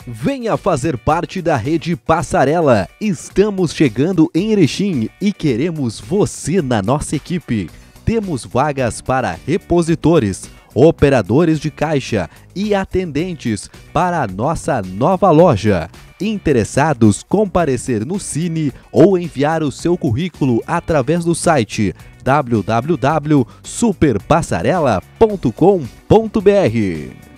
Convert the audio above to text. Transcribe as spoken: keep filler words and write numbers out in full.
Venha fazer parte da Rede Passarela. Estamos chegando em Erechim e queremos você na nossa equipe. Temos vagas para repositores, operadores de caixa e atendentes para a nossa nova loja. Interessados, comparecer no Cine ou enviar o seu currículo através do site w w w ponto super passarela ponto com ponto b r.